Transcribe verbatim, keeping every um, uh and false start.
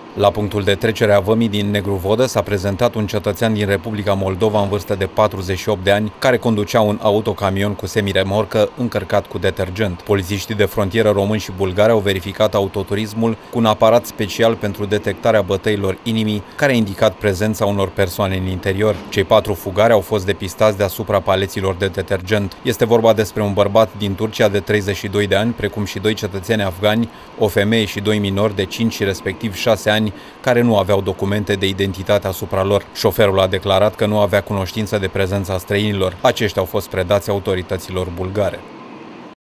La punctul de trecere a vămii din Negru Vodă s-a prezentat un cetățean din Republica Moldova în vârstă de patruzeci și opt de ani, care conducea un autocamion cu semiremorcă încărcat cu detergent. Polițiștii de frontieră români și bulgari au verificat autoturismul cu un aparat special pentru detectarea bătăilor inimii, care a indicat prezența unor persoane în interior. Cei patru fugari au fost depistați deasupra paleților de detergent. Este vorba despre un bărbat din Turcia de treizeci și doi de ani, precum și doi cetățeni afgani, o femeie și doi minori de cinci și respectiv șase ani, care nu aveau documente de identitate asupra lor. Șoferul a declarat că nu avea cunoștință de prezența străinilor. Aceștia au fost predați autorităților bulgare.